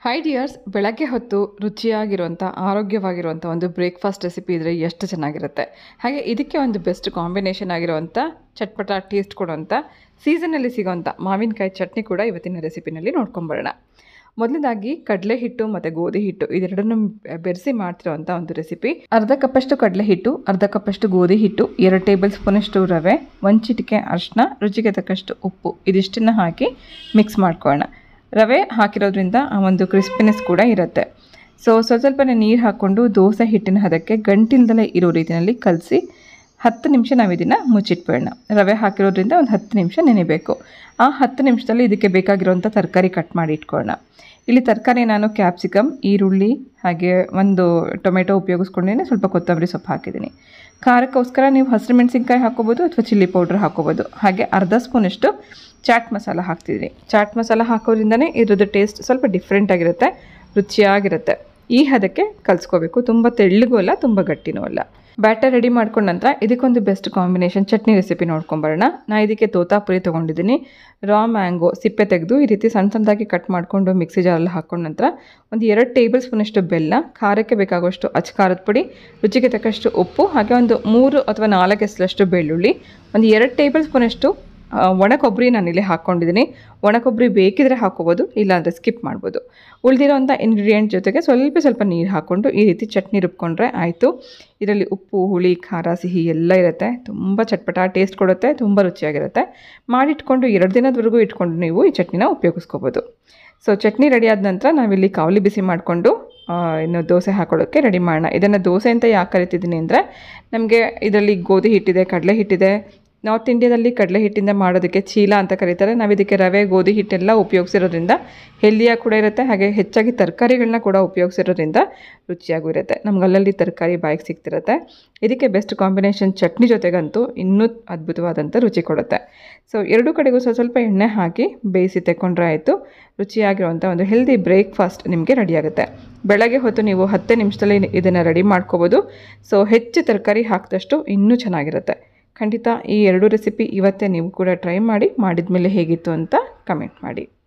Hi dears, ಬೆಳಗ್ಗೆ ಹೊತ್ತು ರುಚಿಯಾಗಿರುವಂಥ ಆರೋಗ್ಯವಾಗಿರುವಂಥ ಒಂದು ಬ್ರೇಕ್ಫಾಸ್ಟ್ ರೆಸಿಪಿ ಇದ್ದರೆ ಎಷ್ಟು ಚೆನ್ನಾಗಿರುತ್ತೆ. ಹಾಗೆ ಇದಕ್ಕೆ ಒಂದು ಬೆಸ್ಟ್ ಕಾಂಬಿನೇಷನ್ ಆಗಿರುವಂಥ ಚಟ್ಪಟ ಟೇಸ್ಟ್ ಕೊಡುವಂಥ ಸೀಸನಲ್ಲಿ ಸಿಗೋವಂಥ ಮಾವಿನಕಾಯಿ ಚಟ್ನಿ ಕೂಡ ಇವತ್ತಿನ ರೆಸಿಪಿನಲ್ಲಿ ನೋಡ್ಕೊಂಬರೋಣ. ಮೊದಲನೇದಾಗಿ ಕಡಲೆ ಹಿಟ್ಟು ಮತ್ತು ಗೋಧಿ ಹಿಟ್ಟು ಇದೆರಡನ್ನು ಬೆರೆಸಿ ಮಾಡ್ತಿರೋವಂಥ ಒಂದು ರೆಸಿಪಿ. ಅರ್ಧ ಕಪ್ಪಷ್ಟು ಕಡಲೆ ಹಿಟ್ಟು, ಅರ್ಧ ಕಪ್ಪಷ್ಟು ಗೋಧಿ ಹಿಟ್ಟು, 2 ಟೇಬಲ್ ಸ್ಪೂನಷ್ಟು ರವೆ, 1 ಚಿಟಿಕೆ ಅರಿಶಿನ, ರುಚಿಗೆ ತಕ್ಕಷ್ಟು ಉಪ್ಪು ಇದಿಷ್ಟನ್ನು ಹಾಕಿ ಮಿಕ್ಸ್ ಮಾಡ್ಕೊಳ್ಳೋಣ. ರವೆ ಹಾಕಿರೋದ್ರಿಂದ ಆ ಒಂದು ಕ್ರಿಸ್ಪಿನೆಸ್ ಕೂಡ ಇರುತ್ತೆ. ಸ್ವಲ್ಪನೇ ನೀರು ಹಾಕ್ಕೊಂಡು ದೋಸೆ ಹಿಟ್ಟಿನ ಹದಕ್ಕೆ ಗಂಟಿಲ್ದಲೇ ಇರೋ ರೀತಿಯಲ್ಲಿ ಕಲಸಿ 10 ನಿಮಿಷ ನಾವು ಇದನ್ನು ಮುಚ್ಚಿಟ್ಬೇಡ. ರವೆ ಹಾಕಿರೋದ್ರಿಂದ ಒಂದು 10 ನಿಮಿಷ ನೆನೆಬೇಕು. ಆ 10 ನಿಮಿಷದಲ್ಲಿ ಇದಕ್ಕೆ ಬೇಕಾಗಿರೋಂಥ ತರಕಾರಿ ಕಟ್ ಮಾಡಿ ಇಟ್ಕೊಳ್ಳೋಣ. ಇಲ್ಲಿ ತರಕಾರಿ ನಾನು ಕ್ಯಾಪ್ಸಿಕಮ್, ಈರುಳ್ಳಿ, ಹಾಗೆ ಒಂದು ಟೊಮೆಟೊ ಉಪಯೋಗಿಸ್ಕೊಂಡೇನೆ ಸ್ವಲ್ಪ ಕೊತ್ತಂಬರಿ ಸೊಪ್ಪು ಹಾಕಿದ್ದೀನಿ. ಖಾರಕ್ಕೋಸ್ಕರ ನೀವು ಹಸಿರು ಮೆಣಸಿನ್ಕಾಯಿ ಹಾಕೋಬೋದು ಅಥವಾ ಚಿಲ್ಲಿ ಪೌಡ್ರ್ ಹಾಕೋಬೋದು. ಹಾಗೆ ಅರ್ಧ ಸ್ಪೂನಷ್ಟು ಚಾಟ್ ಮಸಾಲ ಹಾಕ್ತಿದ್ದೀನಿ. ಚಾಟ್ ಮಸಾಲ ಹಾಕೋದ್ರಿಂದನೇ ಇದ್ರದ್ದು ಟೇಸ್ಟ್ ಸ್ವಲ್ಪ ಡಿಫ್ರೆಂಟಾಗಿರುತ್ತೆ, ರುಚಿಯಾಗಿರುತ್ತೆ. ಈ ಹದಕ್ಕೆ ಕಲಿಸ್ಕೋಬೇಕು. ತುಂಬ ತೆಳ್ಳಗೂ ಅಲ್ಲ, ತುಂಬ ಗಟ್ಟಿನೂ ಅಲ್ಲ. ಬ್ಯಾಟರ್ ರೆಡಿ ಮಾಡ್ಕೊಂಡ ನಂತರ ಇದಕ್ಕೊಂದು ಬೆಸ್ಟ್ ಕಾಂಬಿನೇಷನ್ ಚಟ್ನಿ ರೆಸಿಪಿ ನೋಡ್ಕೊಂಬರೋಣ. ನಾನು ಇದಕ್ಕೆ ತೋತಾಪುರಿ ತೊಗೊಂಡಿದ್ದೀನಿ. ರಾ ಮ್ಯಾಂಗೋ ಸಿಪ್ಪೆ ತೆಗೆದು ಈ ರೀತಿ ಸಣ್ಣ ಸಣ್ಣದಾಗಿ ಕಟ್ ಮಾಡಿಕೊಂಡು ಮಿಕ್ಸಿ ಜಾರಲ್ಲಿ ಹಾಕೊಂಡ ನಂತರ ಒಂದು 2 ಟೇಬಲ್ ಸ್ಪೂನಷ್ಟು ಬೆಲ್ಲ, ಖಾರಕ್ಕೆ ಬೇಕಾಗುವಷ್ಟು ಅಚ್ಚ ಪುಡಿ, ರುಚಿಗೆ ತಕ್ಕಷ್ಟು ಉಪ್ಪು, ಹಾಗೆ ಒಂದು 3 ಅಥವಾ 4 ಎಸಳಷ್ಟು ಬೆಳ್ಳುಳ್ಳಿ, ಒಂದು 2 ಟೇಬಲ್ ಸ್ಪೂನಷ್ಟು ಒಣ ಕೊಬ್ಬರಿ ನಾನಿಲ್ಲಿ ಹಾಕ್ಕೊಂಡಿದ್ದೀನಿ. ಒಣ ಕೊಬ್ಬರಿ ಬೇಕಿದ್ರೆ ಹಾಕೋಬೋದು, ಇಲ್ಲಾಂದರೆ ಸ್ಕಿಪ್ ಮಾಡ್ಬೋದು. ಉಳಿದಿರೋಂಥ ಇಂಗ್ರೀಡಿಯೆಂಟ್ ಜೊತೆಗೆ ಸ್ವಲ್ಪ ನೀರು ಹಾಕ್ಕೊಂಡು ಈ ರೀತಿ ಚಟ್ನಿ ರುಬ್ಕೊಂಡ್ರೆ ಆಯಿತು. ಇದರಲ್ಲಿ ಉಪ್ಪು, ಹುಳಿ, ಖಾರ, ಸಿಹಿ ಎಲ್ಲ ಇರುತ್ತೆ. ತುಂಬ ಚಟ್ಪಟ ಟೇಸ್ಟ್ ಕೊಡುತ್ತೆ, ತುಂಬ ರುಚಿಯಾಗಿರುತ್ತೆ. ಮಾಡಿಟ್ಕೊಂಡು 2 ದಿನದವರೆಗೂ ಇಟ್ಕೊಂಡು ನೀವು ಈ ಚಟ್ನಿನ ಉಪಯೋಗಿಸ್ಕೋಬೋದು. ಚಟ್ನಿ ರೆಡಿ ಆದ ನಂತರ ನಾವಿಲ್ಲಿ ಕಾವಲಿ ಬಿಸಿ ಮಾಡಿಕೊಂಡು ಇನ್ನು ದೋಸೆ ಹಾಕೊಳ್ಳೋಕ್ಕೆ ರೆಡಿ ಮಾಡೋಣ. ಇದನ್ನು ದೋಸೆ ಅಂತ ಯಾಕೆ ಕರಿತಿದ್ದೀನಿ ಅಂದರೆ, ನಮಗೆ ಇದರಲ್ಲಿ ಗೋಧಿ ಹಿಟ್ಟಿದೆ, ಕಡಲೆ ಹಿಟ್ಟಿದೆ. ನಾರ್ತ್ ಇಂಡಿಯಾದಲ್ಲಿ ಕಡಲೆ ಹಿಟ್ಟಿಂದ ಮಾಡೋದಕ್ಕೆ ಚೀಲ ಅಂತ ಕರೀತಾರೆ. ನಾವು ಇದಕ್ಕೆ ರವೆ, ಗೋಧಿ ಹಿಟ್ಟೆಲ್ಲ ಉಪಯೋಗಿಸಿರೋದ್ರಿಂದ ಹೆಲ್ದಿಯಾಗಿ ಕೂಡ ಇರುತ್ತೆ. ಹಾಗೆ ಹೆಚ್ಚಾಗಿ ತರಕಾರಿಗಳನ್ನ ಕೂಡ ಉಪಯೋಗಿಸಿರೋದ್ರಿಂದ ರುಚಿಯಾಗೂ ಇರುತ್ತೆ. ನಮ್ಗೆ ಅಲ್ಲಲ್ಲಿ ತರಕಾರಿ ಬಾಯಿಗೆ ಸಿಗ್ತಿರುತ್ತೆ. ಇದಕ್ಕೆ ಬೆಸ್ಟ್ ಕಾಂಬಿನೇಷನ್ ಚಟ್ನಿ ಜೊತೆಗಂತೂ ಇನ್ನೂ ಅದ್ಭುತವಾದಂಥ ರುಚಿ ಕೊಡುತ್ತೆ. ಎರಡೂ ಕಡೆಗೂ ಸ್ವಲ್ಪ ಎಣ್ಣೆ ಹಾಕಿ ಬೇಯಿಸಿ ತೆಕ್ಕೊಂಡ್ರೆ ಆಯಿತು. ರುಚಿಯಾಗಿರುವಂಥ ಒಂದು ಹೆಲ್ದಿ ಬ್ರೇಕ್ಫಾಸ್ಟ್ ನಿಮಗೆ ರೆಡಿಯಾಗುತ್ತೆ. ಬೆಳಗ್ಗೆ ಹೊತ್ತು ನೀವು 10 ನಿಮಿಷದಲ್ಲಿ ಇದನ್ನು ರೆಡಿ ಮಾಡ್ಕೋಬೋದು. ಹೆಚ್ಚು ತರಕಾರಿ ಹಾಕಿದಷ್ಟು ಇನ್ನೂ ಚೆನ್ನಾಗಿರುತ್ತೆ. ಖಂಡಿತ ಈ 2 ರೆಸಿಪಿ ಇವತ್ತೇ ನೀವು ಕೂಡ ಟ್ರೈ ಮಾಡಿ, ಮಾಡಿದ ಮೇಲೆ ಹೇಗಿತ್ತು ಅಂತ ಕಮೆಂಟ್ ಮಾಡಿ.